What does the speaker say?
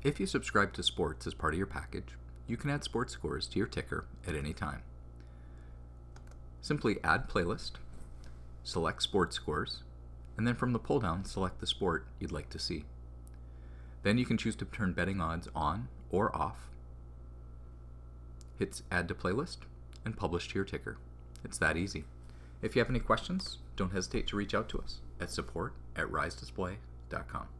If you subscribe to sports as part of your package, you can add sports scores to your ticker at any time. Simply add playlist, select sports scores, and then from the pull-down select the sport you'd like to see. Then you can choose to turn betting odds on or off, hit add to playlist, and publish to your ticker. It's that easy. If you have any questions, don't hesitate to reach out to us at support@risedisplay.com.